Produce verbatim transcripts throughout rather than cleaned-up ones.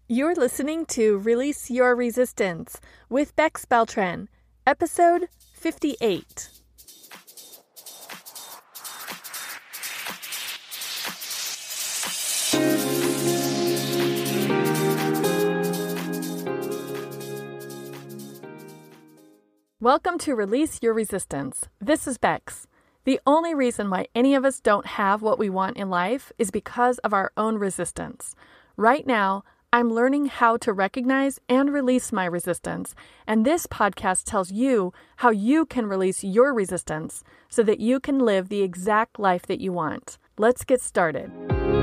You're listening to Release Your Resistance with Bex Beltran, episode fifty-eight. Welcome to Release Your Resistance. This is Bex. The only reason why any of us don't have what we want in life is because of our own resistance. Right now, I'm learning how to recognize and release my resistance, and this podcast tells you how you can release your resistance so that you can live the exact life that you want. Let's get started.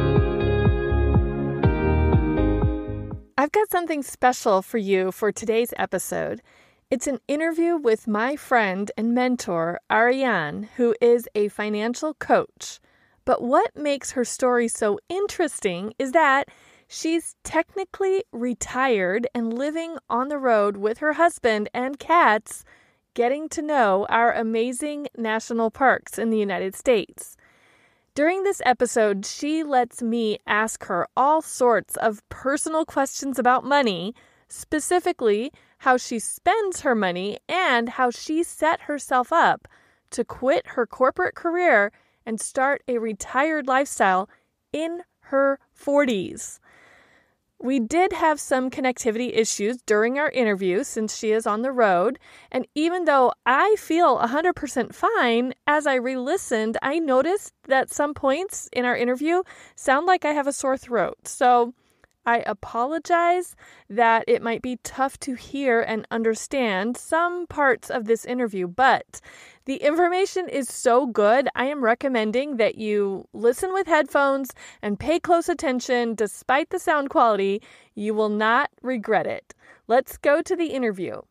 I've got something special for you for today's episode. It's an interview with my friend and mentor, Ariane, who is a financial coach. But what makes her story so interesting is that she's technically retired and living on the road with her husband and cats, getting to know our amazing national parks in the United States. During this episode, she lets me ask her all sorts of personal questions about money, specifically how she spends her money and how she set herself up to quit her corporate career and start a retired lifestyle in her forties. We did have some connectivity issues during our interview since she is on the road, and even though I feel one hundred percent fine, as I re-listened, I noticed that some points in our interview sound like I have a sore throat. So I apologize that it might be tough to hear and understand some parts of this interview, but the information is so good, I am recommending that you listen with headphones and pay close attention. Despite the sound quality, you will not regret it. Let's go to the interview.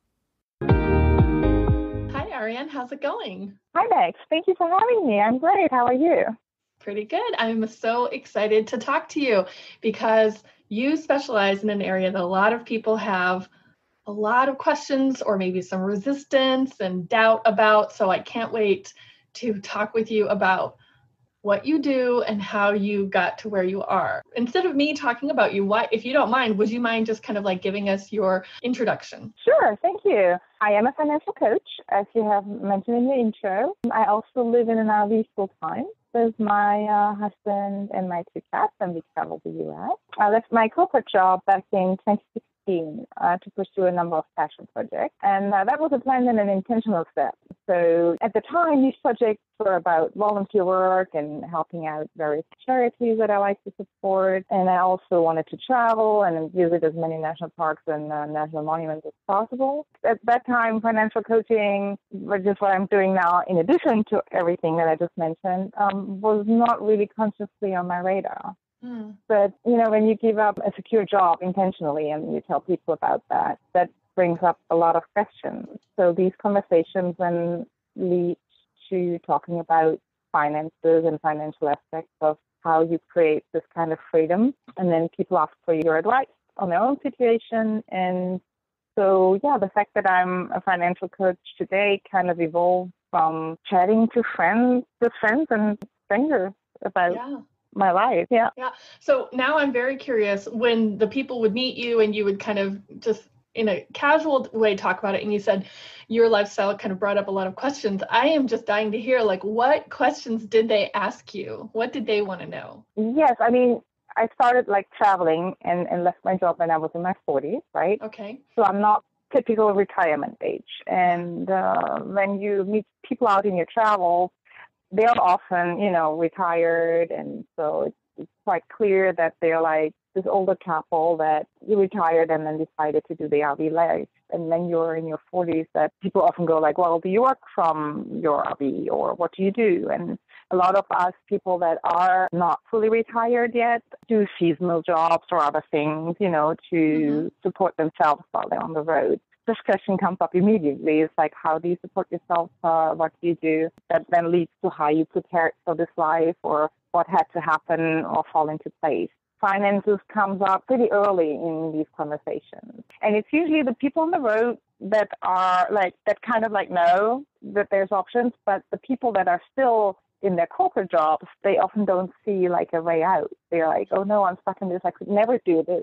Hi, Ariane. How's it going? Hi, Bex. Thank you for having me. I'm great. How are you? Pretty good. I'm so excited to talk to you because you specialize in an area that a lot of people have a lot of questions or maybe some resistance and doubt about. So I can't wait to talk with you about what you do and how you got to where you are. Instead of me talking about you, why, if you don't mind, would you mind just kind of like giving us your introduction? Sure. Thank you. I am a financial coach, as you have mentioned in the intro. I also live in an R V full time with my uh, husband and my two cats, and we travel the U S. I left my corporate job back in twenty sixteen uh, to pursue a number of passion projects, and uh, that was a planned and an intentional step. So at the time, these projects were about volunteer work and helping out various charities that I like to support, and I also wanted to travel and visit as many national parks and uh, national monuments as possible. At that time, financial coaching, which is what I'm doing now, in addition to everything that I just mentioned, um, was not really consciously on my radar. Mm. But, you know, when you give up a secure job intentionally and you tell people about that, that brings up a lot of questions. So these conversations then lead to talking about finances and financial aspects of how you create this kind of freedom. And then people ask for your advice on their own situation. And so, yeah, the fact that I'm a financial coach today kind of evolved from chatting to friends, with friends and strangers about yeah. my life. Yeah. Yeah. So now I'm very curious, when the people would meet you and you would kind of just in a casual way talk about it, and you said your lifestyle kind of brought up a lot of questions. I am just dying to hear, like, what questions did they ask you? What did they want to know? Yes. I mean, I started like traveling and, and left my job when I was in my forties, right? Okay. So I'm not typical retirement age. And uh, when you meet people out in your travels, they are often, you know, retired. And so it's, it's quite clear that they're like this older couple that you retired and then decided to do the R V life. And then you're in your forties, that people often go like, well, do you work from your R V, or what do you do? And a lot of us people that are not fully retired yet do seasonal jobs or other things, you know, to mm-hmm. support themselves while they're on the road. This question comes up immediately. It's like, how do you support yourself? Uh, what do you do? That then leads to how you prepared for this life, or what had to happen or fall into place. Finances comes up pretty early in these conversations. And it's usually the people on the road that are like, that kind of like know that there's options, but the people that are still in their corporate jobs, they often don't see like a way out. They're like, oh no, I'm stuck in this. I could never do this.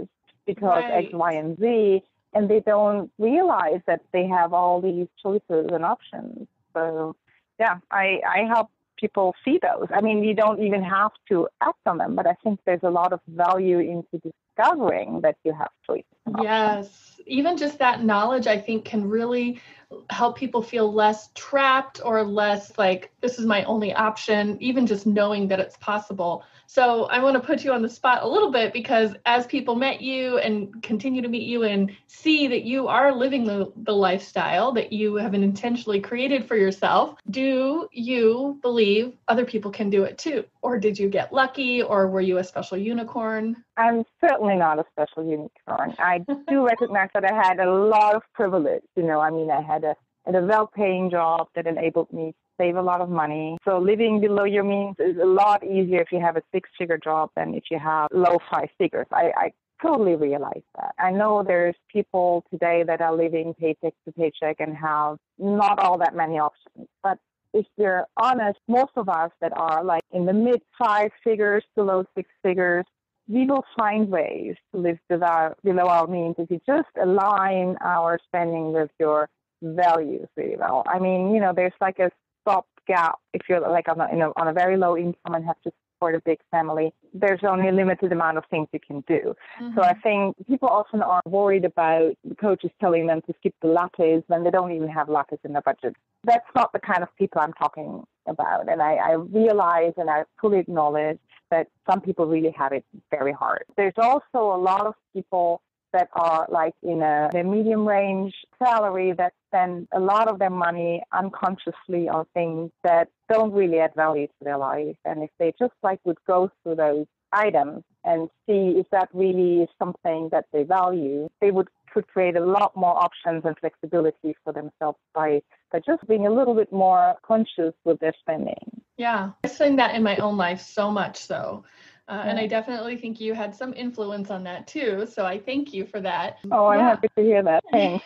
because X, Right. Y, and Z, and they don't realize that they have all these choices and options. So, yeah, I, I help people see those. I mean, you don't even have to act on them, but I think there's a lot of value into discovering that you have choices and options. Yes. Even just that knowledge, I think, can really help people feel less trapped or less like, this is my only option, even just knowing that it's possible. So I want to put you on the spot a little bit, because as people met you and continue to meet you and see that you are living the, the lifestyle that you have intentionally created for yourself, do you believe other people can do it too? Or did you get lucky, or were you a special unicorn? I'm certainly not a special unicorn. I do recognize that I had a lot of privilege. You know, I mean, I had a, had a well-paying job that enabled me to save a lot of money. So living below your means is a lot easier if you have a six-figure job than if you have low five figures. I, I totally realize that. I know there's people today that are living paycheck to paycheck and have not all that many options. But if you're honest, most of us that are like in the mid five figures to low six figures, we will find ways to live without, below our means if you just align our spending with your values really well. I mean, you know, there's like a stop gap if you're like on a, you know, on a very low income and have to support a big family. There's only a limited amount of things you can do. Mm-hmm. So I think people often are worried about the coaches telling them to skip the lattes when they don't even have lattes in their budget. That's not the kind of people I'm talking about. And I, I realize and I fully acknowledge that some people really have it very hard. There's also a lot of people that are like in a, a medium range salary that spend a lot of their money unconsciously on things that don't really add value to their life. And if they just like would go through those items and see if that really is something that they value, they would could create a lot more options and flexibility for themselves by, by just being a little bit more conscious with their spending. Yeah, I've seen that in my own life so much so. Uh, yeah. And I definitely think you had some influence on that too. So I thank you for that. Oh, I'm yeah. happy to hear that. Thanks.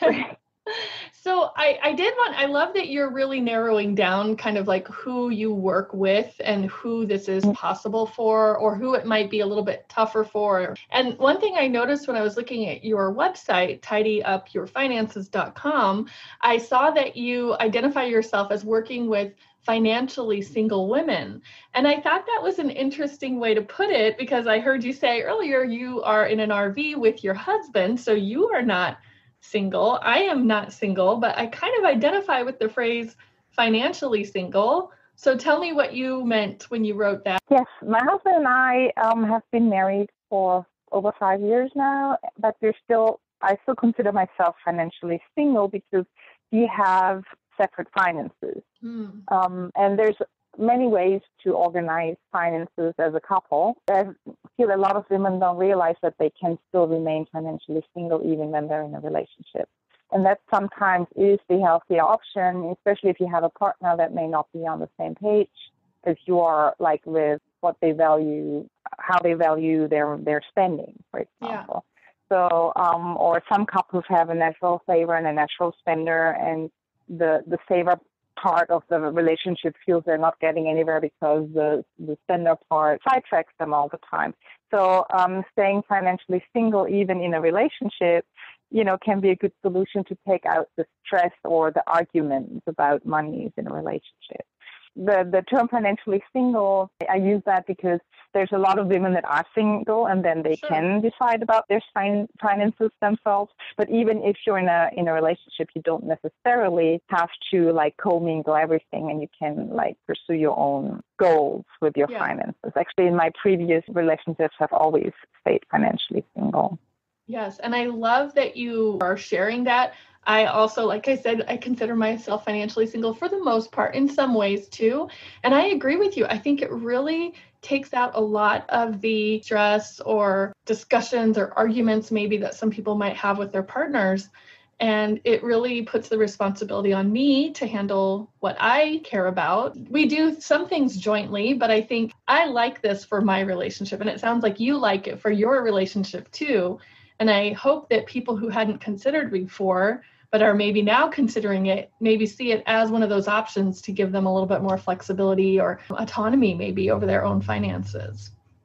So I, I did want, I love that you're really narrowing down kind of like who you work with and who this is possible for, or who it might be a little bit tougher for. And one thing I noticed when I was looking at your website, tidy up your finances dot com, I saw that you identify yourself as working with financially single women. And I thought that was an interesting way to put it, because I heard you say earlier you are in an R V with your husband, so you are not single. I am not single, but I kind of identify with the phrase financially single. So tell me what you meant when you wrote that. Yes, my husband and I um, have been married for over five years now, but we're still, I still consider myself financially single because we have separate finances. Mm. Um, and there's many ways to organize finances as a couple. I feel a lot of women don't realize that they can still remain financially single even when they're in a relationship. And that sometimes is the healthier option, especially if you have a partner that may not be on the same page as you are, like with what they value, how they value their, their spending, for example. Yeah. So, um, or some couples have a natural saver and a natural spender, and the, the saver part of the relationship feels they're not getting anywhere because the, the spender part sidetracks them all the time. So um, staying financially single, even in a relationship, you know, can be a good solution to take out the stress or the arguments about money in a relationship. The the term financially single, I use that because there's a lot of women that are single and then they sure. can decide about their fin- finances themselves. But even if you're in a in a relationship, you don't necessarily have to like commingle everything, and you can like pursue your own goals with your yeah. finances. Actually, in my previous relationships, I've always stayed financially single. Yes, and I love that you are sharing that. I also, like I said, I consider myself financially single for the most part, in some ways too. And I agree with you. I think it really takes out a lot of the stress or discussions or arguments maybe that some people might have with their partners. And it really puts the responsibility on me to handle what I care about. We do some things jointly, but I think I like this for my relationship. And it sounds like you like it for your relationship too. And I hope that people who hadn't considered before, but are maybe now considering it, maybe see it as one of those options to give them a little bit more flexibility or autonomy maybe over their own finances.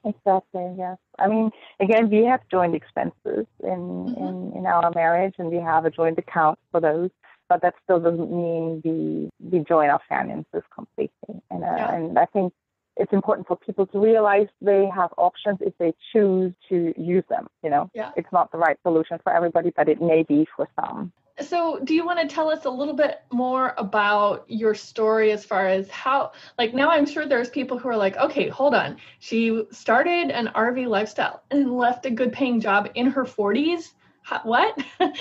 Exactly, yes. I mean, again, we have joint expenses in, Hmm. in, in our marriage, and we have a joint account for those, but that still doesn't mean we, we join our finances completely. And, uh, Yeah. and I think it's important for people to realize they have options if they choose to use them. You know, Yeah. it's not the right solution for everybody, but it may be for some. So, do you want to tell us a little bit more about your story as far as how, like, now I'm sure there's people who are like, okay, hold on. She started an R V lifestyle and left a good paying job in her forties. How, what?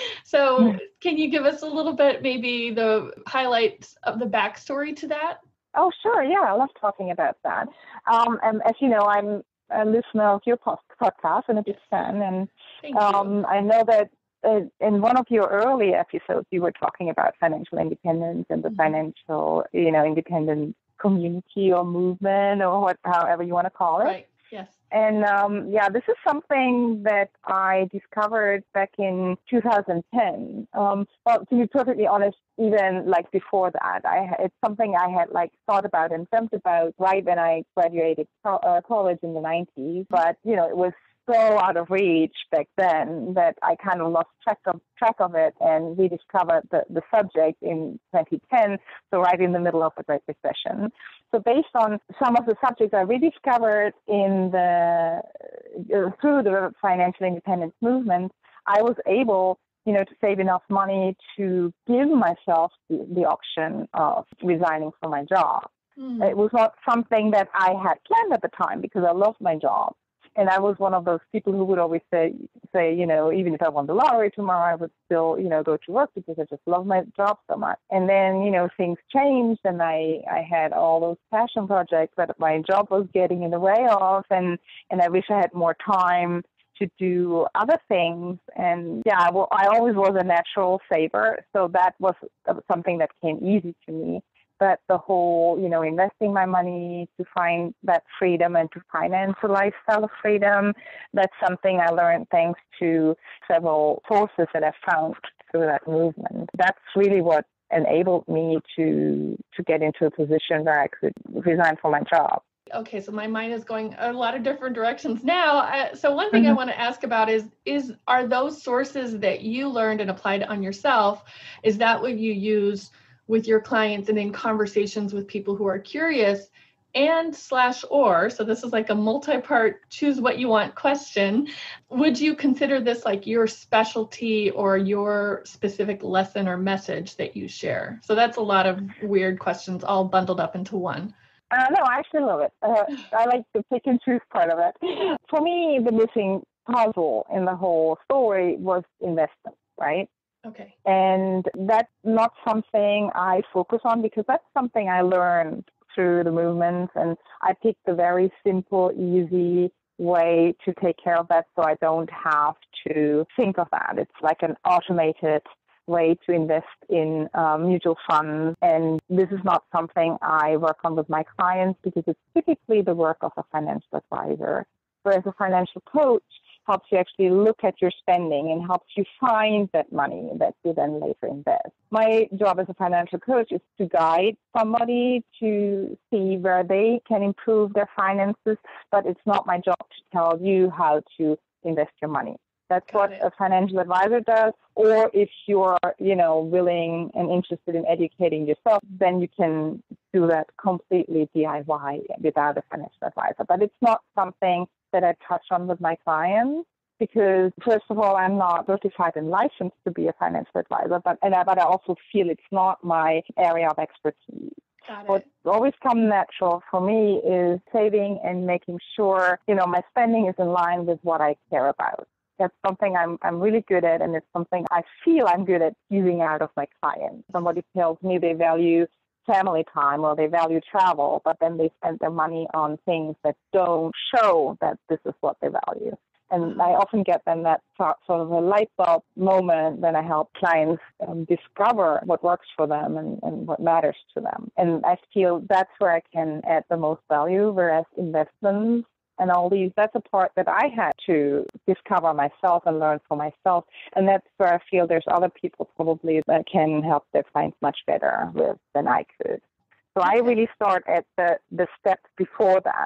So, can you give us a little bit, maybe the highlights of the backstory to that? Oh, sure. Yeah, I love talking about that. Um, and as you know, I'm a listener of your post- podcast and a big Yes. fan. And Thank you. um, I know that uh, in one of your early episodes, you were talking about financial independence and the Mhm. financial, you know, independent community or movement or what, however you want to call it. Right. Yes. And um, yeah, this is something that I discovered back in two thousand ten. Um, well, to be perfectly honest, even like before that, I it's something I had like thought about and dreamt about right when I graduated co- uh, college in the nineties. But you know, it was so out of reach back then that I kind of lost track of track of it and rediscovered the, the subject in twenty ten. So right in the middle of the Great Recession. So based on some of the subjects I rediscovered in the uh, through the financial independence movement, I was able, you know, to save enough money to give myself the, the option of resigning from my job. Mm. It was not something that I had planned at the time because I loved my job. And I was one of those people who would always say, say, you know, even if I won the lottery tomorrow, I would still, you know, go to work because I just love my job so much. And then, you know, things changed and I, I had all those passion projects that my job was getting in the way of. And, and I wish I had more time to do other things. And yeah, well, I always was a natural saver. So that was something that came easy to me. But the whole, you know, investing my money to find that freedom and to finance a lifestyle of freedom, that's something I learned thanks to several sources that I found through that movement. That's really what enabled me to to get into a position where I could resign from my job. Okay, so my mind is going a lot of different directions now. Uh, so one thing I Mm-hmm. want to ask about is, is are those sources that you learned and applied on yourself, is that what you use with your clients and in conversations with people who are curious? And slash or, so this is like a multi-part choose what you want question. Would you consider this like your specialty or your specific lesson or message that you share? So that's a lot of weird questions all bundled up into one. Uh, no, I actually love it. Uh, I like the pick and choose part of it. For me, the missing puzzle in the whole story was investment, right? Okay. And that's not something I focus on because that's something I learned through the movement. And I picked a very simple, easy way to take care of that so I don't have to think of that. It's like an automated way to invest in um, mutual funds. And this is not something I work on with my clients because it's typically the work of a financial advisor. Whereas a financial coach helps you actually look at your spending and helps you find that money that you then later invest. My job as a financial coach is to guide somebody to see where they can improve their finances, but it's not my job to tell you how to invest your money. That's Got what it. a financial advisor does. Or if you're, you know, willing and interested in educating yourself, then you can do that completely D I Y without a financial advisor. But it's not something that I touch on with my clients because, first of all, I'm not certified and licensed to be a financial advisor, but and I, but I also feel it's not my area of expertise. Got What's it. always come natural for me is saving and making sure, you know, my spending is in line with what I care about. That's something I'm I'm really good at, and it's something I feel I'm good at using out of my clients. Somebody tells me they value family time or they value travel, but then they spend their money on things that don't show that this is what they value. And I often get them that sort of a light bulb moment when I help clients um, discover what works for them and, and what matters to them. And I feel that's where I can add the most value, whereas investments and all these, that's a part that I had to discover myself and learn for myself. And that's where I feel there's other people probably that can help their clients much better with than I could. So I really start at the, the steps before that.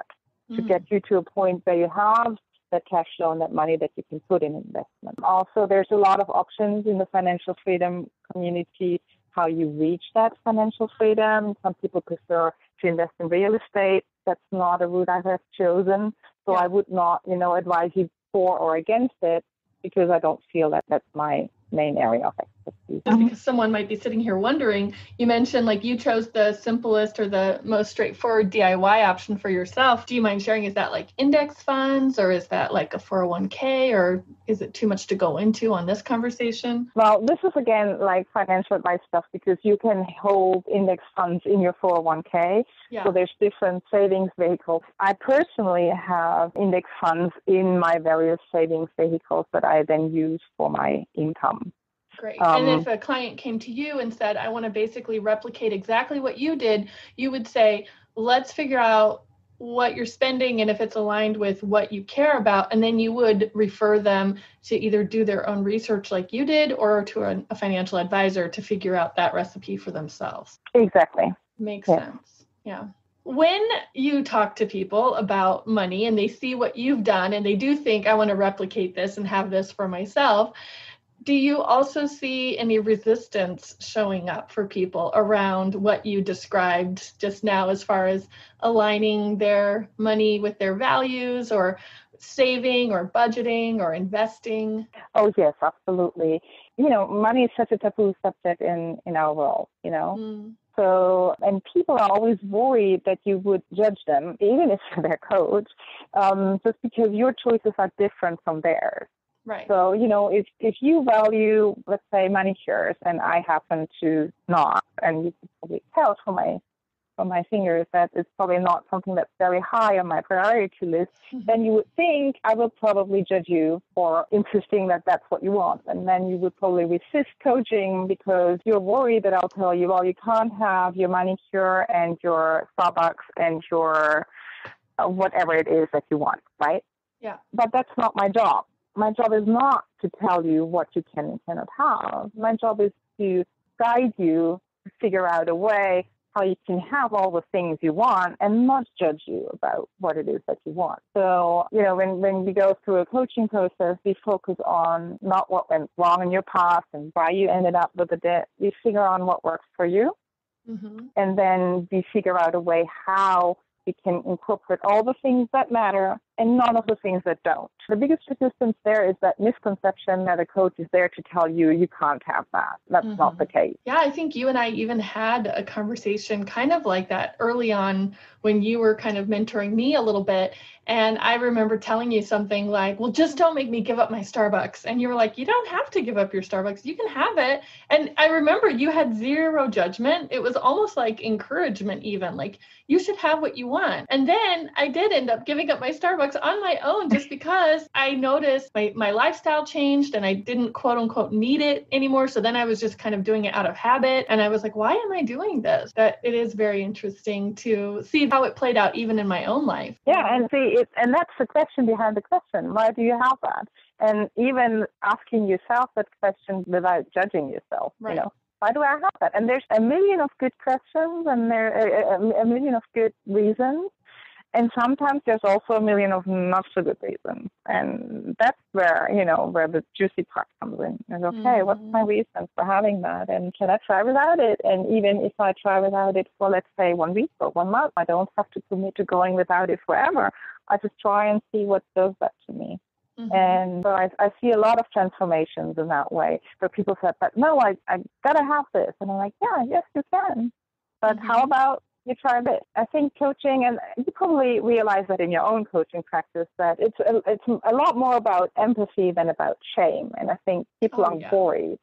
to Mm. get you to a point where you have that cash flow and that money that you can put in investment. Also, there's a lot of options in the financial freedom community, how you reach that financial freedom. Some people prefer to invest in real estate. That's not a route I have chosen. So Yeah. I would not, you know, advise you for or against it because I don't feel that that's my main area of expertise. Because someone might be sitting here wondering, you mentioned like you chose the simplest or the most straightforward D I Y option for yourself. Do you mind sharing, is that like index funds or is that like a four oh one k or is it too much to go into on this conversation? Well, this is again like financial advice stuff because you can hold index funds in your four oh one k. Yeah. So there's different savings vehicles. I personally have index funds in my various savings vehicles that I then use for my income. Great. Um, and if a client came to you and said, I want to basically replicate exactly what you did, you would say, let's figure out what you're spending and if it's aligned with what you care about. And then you would refer them to either do their own research like you did or to a, a financial advisor to figure out that recipe for themselves. Exactly. Makes Yeah. sense. Yeah. When you talk to people about money and they see what you've done and they do think, I want to replicate this and have this for myself, do you also see any resistance showing up for people around what you described just now as far as aligning their money with their values or saving or budgeting or investing? Oh, yes, absolutely. You know, money is such a taboo subject in, in our world, you know. Mm. So, and people are always worried that you would judge them, even if you're their coach, um, just because your choices are different from theirs. Right. So, you know, if, if you value, let's say, manicures, and I happen to not, and you can probably tell from my from my fingers that it's probably not something that's very high on my priority list, Mm-hmm. then you would think I will probably judge you for insisting that that's what you want. And then you would probably resist coaching because you're worried that I'll tell you, well, you can't have your manicure and your Starbucks and your uh, whatever it is that you want, right? Yeah. But that's not my job. My job is not to tell you what you can and cannot have. My job is to guide you to figure out a way how you can have all the things you want and not judge you about what it is that you want. So, you know, when, when we go through a coaching process, we focus on not what went wrong in your past and why you ended up with the debt. We figure on what works for you. Mm-hmm. And then we figure out a way how we can incorporate all the things that matter and none of the things that don't. The biggest resistance there is that misconception that a coach is there to tell you you can't have that. That's Mm-hmm. not the case. Yeah, I think you and I even had a conversation kind of like that early on when you were kind of mentoring me a little bit. And I remember telling you something like, well, just don't make me give up my Starbucks. And you were like, you don't have to give up your Starbucks. You can have it. And I remember you had zero judgment. It was almost like encouragement even, like you should have what you want. And then I did end up giving up my Starbucks on my own just because I noticed my, my lifestyle changed and I didn't quote unquote need it anymore. So then I was just kind of doing it out of habit. And I was like, why am I doing this? That it is very interesting to see how it played out even in my own life. Yeah, and see, it, and that's the question behind the question. Why do you have that? And even asking yourself that question without judging yourself, Right. you know, why do I have that? And there's a million of good questions and there are a, a million of good reasons. And sometimes there's also a million of not so good reasons. And that's where, you know, where the juicy part comes in. It's okay, mm-hmm. What's my reason for having that? And can I try without it? And even if I try without it for, let's say, one week or one month, I don't have to commit to going without it forever. I just try and see what does that to me. Mm-hmm. And so I, I see a lot of transformations in that way where people said, but no, I, I got to have this. And I'm like, yeah, yes, you can. But mm-hmm. how about you try this? I think coaching, and you probably realize that in your own coaching practice, that it's a, it's a lot more about empathy than about shame. And I think people oh, are yeah. worried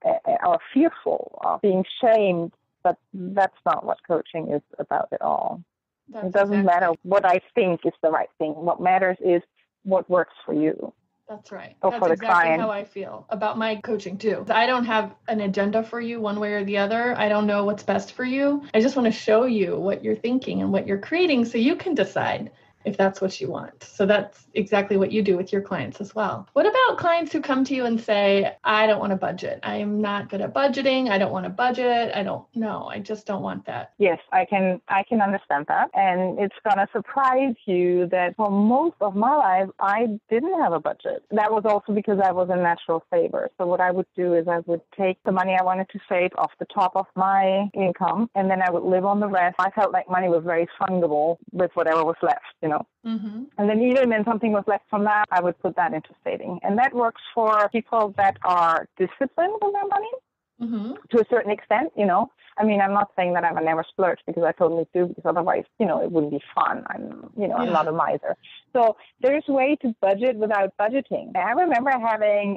or fearful of being shamed, but that's not what coaching is about at all. That's it doesn't exactly. matter what I think is the right thing. What matters is what works for you. That's right. Or That's for the exactly client. how I feel about my coaching too. I don't have an agenda for you one way or the other. I don't know what's best for you. I just want to show you what you're thinking and what you're creating so you can decide. if that's what you want. So that's exactly what you do with your clients as well. What about clients who come to you and say, I don't want to budget. I'm not good at budgeting. I don't want to budget. I don't know. I just don't want that. Yes, I can I can understand that. And it's going to surprise you that for most of my life, I didn't have a budget. That was also because I was a natural saver. So what I would do is I would take the money I wanted to save off the top of my income, and then I would live on the rest. I felt like money was very fungible with whatever was left, you know. Mm-hmm. And then even when something was left from that, I would put that into saving. And that works for people that are disciplined with their money. Mm-hmm. To a certain extent, you know. I mean, I'm not saying that I'm a never splurge, because I totally do, because otherwise, you know, it wouldn't be fun. I'm, you know, yeah. I'm not a miser. So there's a way to budget without budgeting. I remember having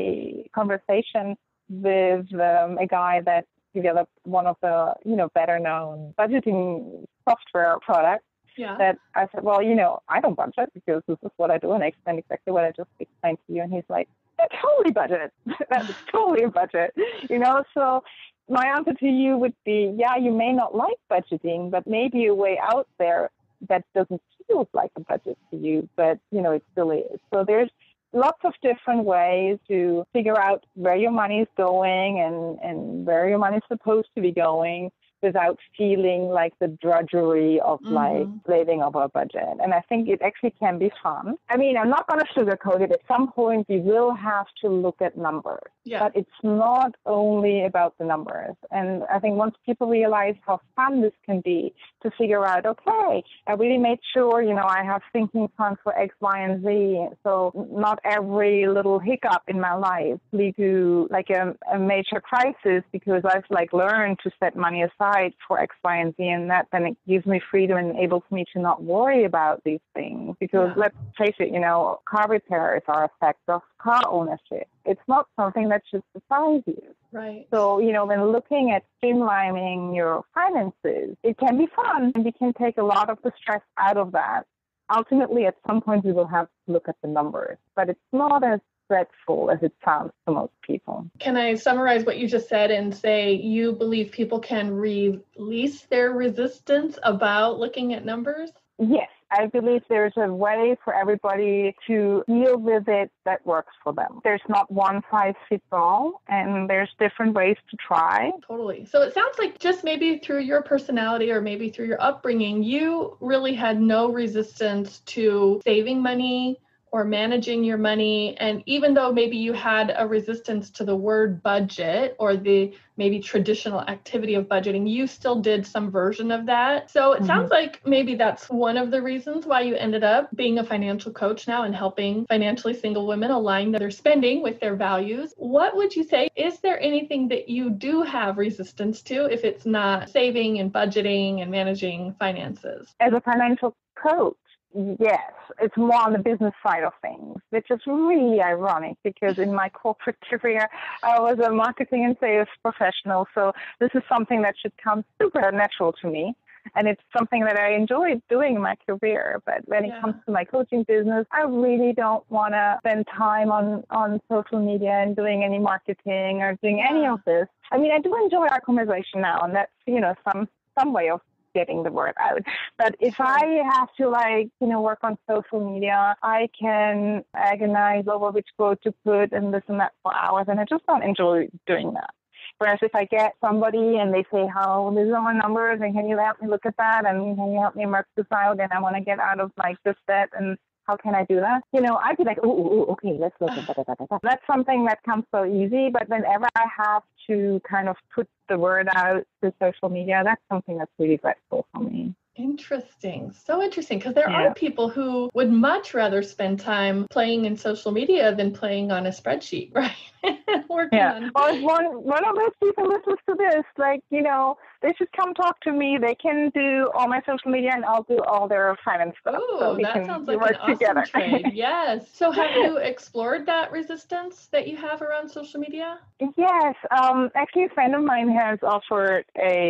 a conversation with um, a guy that developed one of the, you know, better known budgeting software products. Yeah. That I said, well, you know, I don't budget because this is what I do, and I explain exactly what I just explained to you. And he's like, that's totally budget. That's totally a budget. You know, so my answer to you would be, yeah, you may not like budgeting, but maybe a way out there that doesn't feel like a budget to you, but, you know, it still is. So there's lots of different ways to figure out where your money is going and, and where your money is supposed to be going, without feeling like the drudgery of mm-hmm. like living over a budget. And I think it actually can be fun. I mean, I'm not going to sugarcoat it. At some point, we will have to look at numbers. Yeah. But it's not only about the numbers. And I think once people realize how fun this can be to figure out, okay, I really made sure, you know, I have thinking funds for X, Y, and Z. So not every little hiccup in my life lead to like a, a major crisis, because I've like learned to set money aside for X, Y, and Z, and that then it gives me freedom and enables me to not worry about these things. Because yeah. let's face it, you know, car repairs are a fact of car ownership. It's not something that should surprise you. Right. So, you know, when looking at streamlining your finances, it can be fun, and we can take a lot of the stress out of that. Ultimately, at some point, we will have to look at the numbers, but it's not as dreadful as it sounds to most people. Can I summarize what you just said and say you believe people can release their resistance about looking at numbers? Yes, I believe there's a way for everybody to deal with it that works for them. There's not one size fits all, and there's different ways to try. Totally. So it sounds like just maybe through your personality or maybe through your upbringing, you really had no resistance to saving money or managing your money. And even though maybe you had a resistance to the word budget or the maybe traditional activity of budgeting, you still did some version of that. So it mm-hmm. sounds like maybe that's one of the reasons why you ended up being a financial coach now and helping financially single women align their spending with their values. What would you say? Is there anything that you do have resistance to if it's not saving and budgeting and managing finances? As a financial coach, yes, it's more on the business side of things, which is really ironic because in my corporate career, I was a marketing and sales professional. So this is something that should come super natural to me. And it's something that I enjoyed doing in my career. But when yeah. it comes to my coaching business, I really don't want to spend time on, on social media and doing any marketing or doing yeah. any of this. I mean, I do enjoy our conversation now, and that's, you know, some some way of getting the word out. But if I have to like, you know, work on social media, I can agonize over which quote to put and this and that for hours. And I just don't enjoy doing that. Whereas if I get somebody and they say, how, these are my numbers and can you help me look at that? And can you help me mark this out? And I want to get out of like this, that, and how can I do that? You know, I'd be like, oh, okay, let's look at that. That's something that comes so easy. But whenever I have to kind of put the word out to social media, that's something that's really dreadful for me. Interesting. So interesting, because there yeah. are people who would much rather spend time playing in social media than playing on a spreadsheet, right? Working yeah. on... Well, if one, one of those people listens to this, like, you know, they should come talk to me. They can do all my social media and I'll do all their finance stuff. Oh, so we that can sounds like work an awesome together. trade. Yes. So have you explored that resistance that you have around social media? Yes. Um, actually, a friend of mine has offered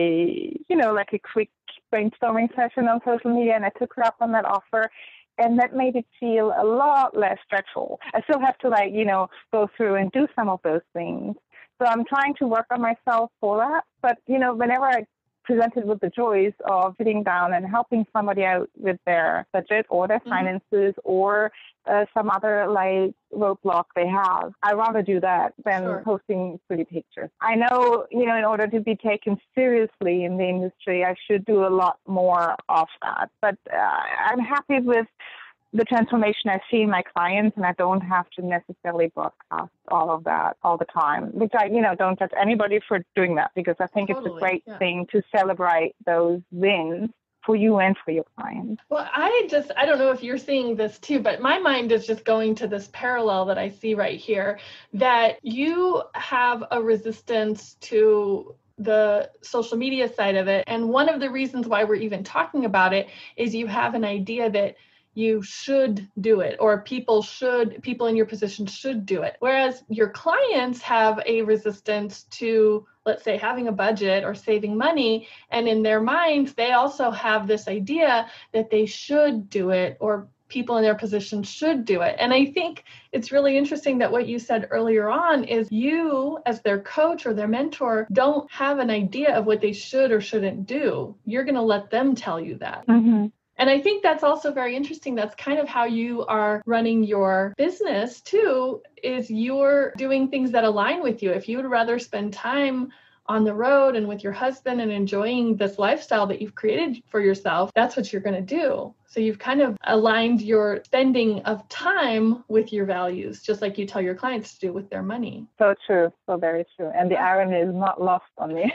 a, you know, like a quick brainstorming session on social media, and I took her up on that offer, and that made it feel a lot less stressful. I still have to, like, you know, go through and do some of those things. So I'm trying to work on myself for that. But, you know, whenever I presented with the choice of sitting down and helping somebody out with their budget or their mm-hmm. finances or uh, some other like roadblock they have, I'd rather do that than sure. posting pretty pictures. I know, you know, in order to be taken seriously in the industry, I should do a lot more of that. But uh, I'm happy with the transformation I see in my clients, and I don't have to necessarily broadcast all of that all the time, which I, you know, don't judge anybody for doing that, because I think totally. It's a great yeah. thing to celebrate those wins for you and for your clients. Well, I just, I don't know if you're seeing this too, but my mind is just going to this parallel that I see right here, that you have a resistance to the social media side of it. And one of the reasons why we're even talking about it is you have an idea that you should do it, or people should, people in your position should do it. Whereas your clients have a resistance to, let's say, having a budget or saving money. And in their minds, they also have this idea that they should do it, or people in their position should do it. And I think it's really interesting that what you said earlier on is you, as their coach or their mentor, don't have an idea of what they should or shouldn't do. You're going to let them tell you that. Mm-hmm. And I think that's also very interesting. That's kind of how you are running your business too, is you're doing things that align with you. If you would rather spend time on the road and with your husband and enjoying this lifestyle that you've created for yourself, that's what you're going to do. So you've kind of aligned your spending of time with your values, just like you tell your clients to do with their money. So true. So very true. And the irony is not lost on me.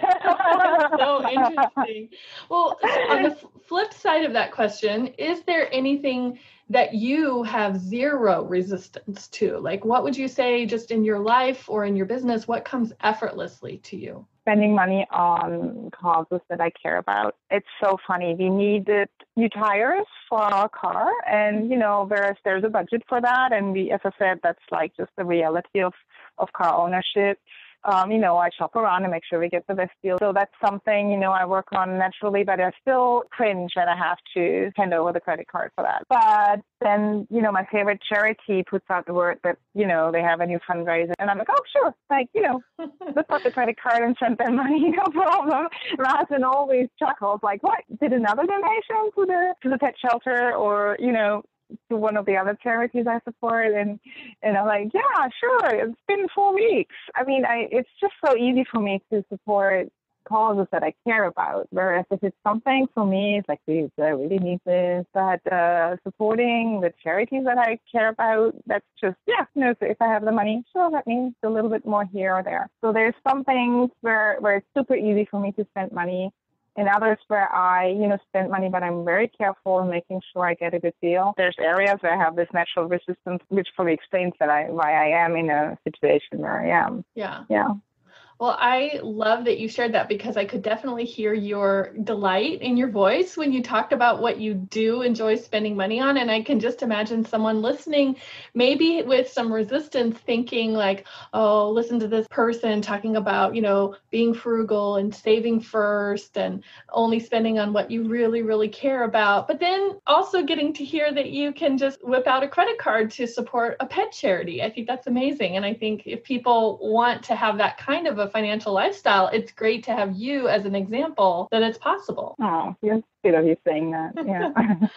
So interesting. Well, on the flip side of that question, is there anything that you have zero resistance to? Like, what would you say just in your life or in your business, what comes effortlessly to you? Spending money on causes that I care about. It's so funny. We needed new tires for our car, and, you know, whereas there's a budget for that, and we, as I said, that's like just the reality of, of car ownership. Um, you know, I shop around and make sure we get the best deal. So that's something, you know, I work on naturally, but I still cringe that I have to hand over the credit card for that. But then, you know, my favorite charity puts out the word that, you know, they have a new fundraiser. And I'm like, oh, sure. Like, you know, let's put the credit card and send them money, no problem. Rasen always chuckles like, what? Did another donation to the to the pet shelter, or, you know, to one of the other charities I support, and and I'm like, yeah, sure. It's been four weeks. I mean, I it's just so easy for me to support causes that I care about. Whereas if it's something for me, it's like, do I really need this? But uh, supporting the charities that I care about, that's just, yeah, you know, so if I have the money, sure, that means a little bit more here or there. So there's some things where, where it's super easy for me to spend money. In others where I, you know, spend money, but I'm very careful in making sure I get a good deal. There's areas where I have this natural resistance, which probably explains that I why I am in a situation where I am. Yeah. Yeah. Well, I love that you shared that, because I could definitely hear your delight in your voice when you talked about what you do enjoy spending money on. And I can just imagine someone listening, maybe with some resistance, thinking like, oh, listen to this person talking about, you know, being frugal and saving first and only spending on what you really, really care about. But then also getting to hear that you can just whip out a credit card to support a pet charity. I think that's amazing. And I think if people want to have that kind of a financial lifestyle, it's great to have you as an example that it's possible. Oh, you're sweet of you saying that. Yeah.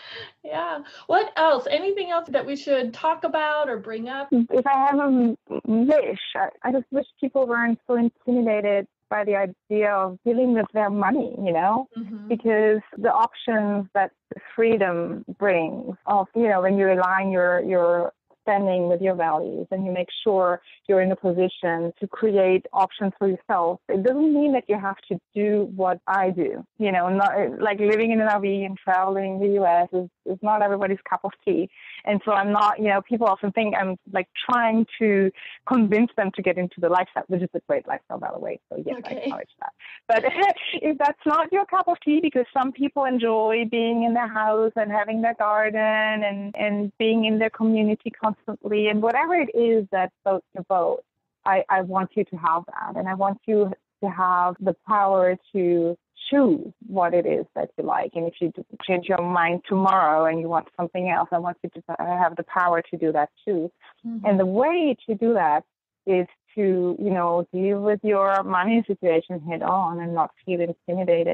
Yeah. What else? Anything else that we should talk about or bring up? If I have a wish, I, I just wish people weren't so intimidated by the idea of dealing with their money, you know, mm-hmm. because the options that freedom brings of, you know, when you align your, your spending with your values and you make sure you're in a position to create options for yourself. It doesn't mean that you have to do what I do. You know, not, like living in an R V and traveling in the U S is, is not everybody's cup of tea. And so I'm not, you know, people often think I'm like trying to convince them to get into the lifestyle, which is a great lifestyle, by the way. So yes, okay. I acknowledge that. But if that's not your cup of tea, because some people enjoy being in their house and having their garden and, and being in their community constantly, and whatever it is that floats your boat, I, I want you to have that. And I want you to have the power to choose what it is that you like. And if you change your mind tomorrow and you want something else, I want you to have the power to do that too. Mm-hmm. And the way to do that is to, you know, deal with your money situation head on and not feel intimidated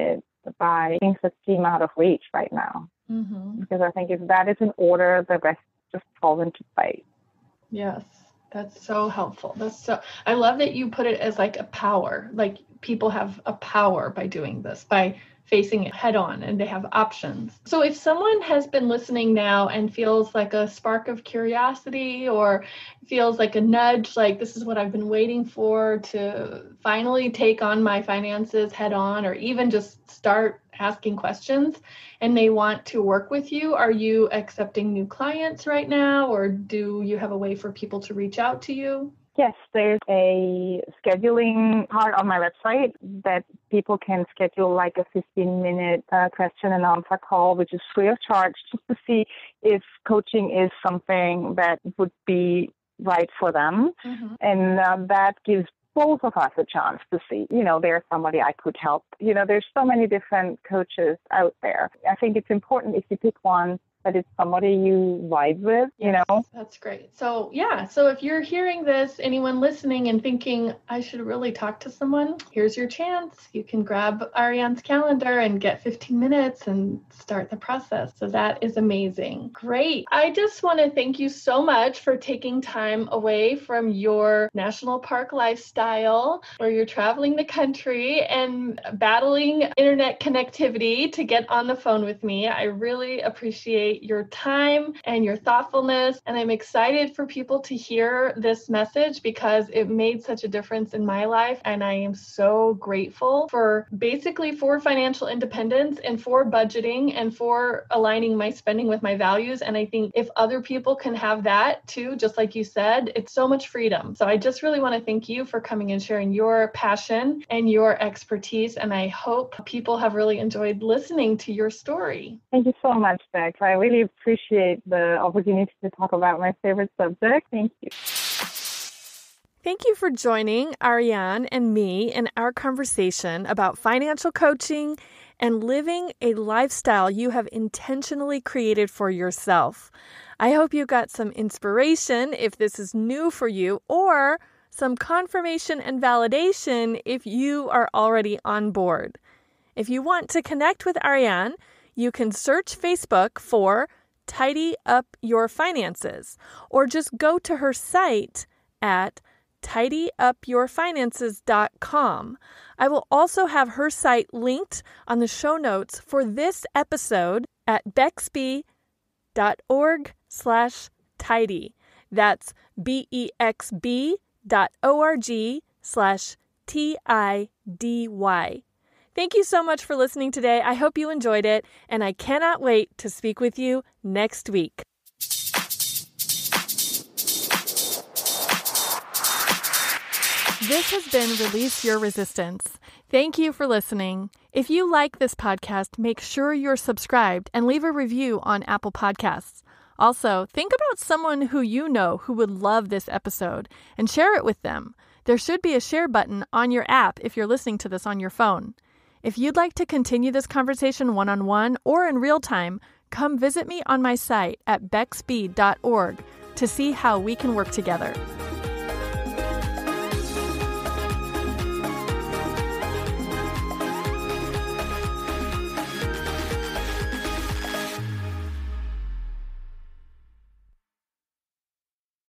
by things that seem out of reach right now. Mm-hmm. Because I think if that is in order, the rest just falls into place. Yes, that's so helpful. That's so, I love that you put it as like a power, like people have a power by doing this, by facing it head on, and they have options. So if someone has been listening now and feels like a spark of curiosity or feels like a nudge, like this is what I've been waiting for to finally take on my finances head on, or even just start asking questions, and they want to work with you, are you accepting new clients right now, or do you have a way for people to reach out to you? Yes, there's a scheduling part on my website that people can schedule like a fifteen minute uh, question and answer call, which is free of charge, just to see if coaching is something that would be right for them. Mm-hmm. And uh, that gives both of us a chance to see, you know, there's somebody I could help. You know, there's so many different coaches out there. I think it's important if you pick one that it's somebody you vibe with, you yes, know? That's great. So yeah, so if you're hearing this, anyone listening and thinking, I should really talk to someone, here's your chance. You can grab Ariane's calendar and get fifteen minutes and start the process. So that is amazing. Great. I just want to thank you so much for taking time away from your national park lifestyle, where you're traveling the country and battling internet connectivity to get on the phone with me. I really appreciate your time and your thoughtfulness. And I'm excited for people to hear this message because it made such a difference in my life. And I am so grateful for basically for financial independence and for budgeting and for aligning my spending with my values. And I think if other people can have that too, just like you said, it's so much freedom. So I just really want to thank you for coming and sharing your passion and your expertise. And I hope people have really enjoyed listening to your story. Thank you so much, Bex. I really appreciate the opportunity to talk about my favorite subject. Thank you. Thank you for joining Ariane and me in our conversation about financial coaching and living a lifestyle you have intentionally created for yourself. I hope you got some inspiration if this is new for you, or some confirmation and validation if you are already on board. If you want to connect with Ariane, you can search Facebook for Tidy Up Your Finances, or just go to her site at tidy up your finances dot com. I will also have her site linked on the show notes for this episode at bexb dot org slash tidy. That's B-E-X-B dot O-R-G slash T-I-D-Y. Thank you so much for listening today. I hope you enjoyed it, and I cannot wait to speak with you next week. This has been Release Your Resistance. Thank you for listening. If you like this podcast, make sure you're subscribed and leave a review on Apple Podcasts. Also, think about someone who you know who would love this episode and share it with them. There should be a share button on your app if you're listening to this on your phone. If you'd like to continue this conversation one-on-one or in real time, come visit me on my site at bexb dot org to see how we can work together.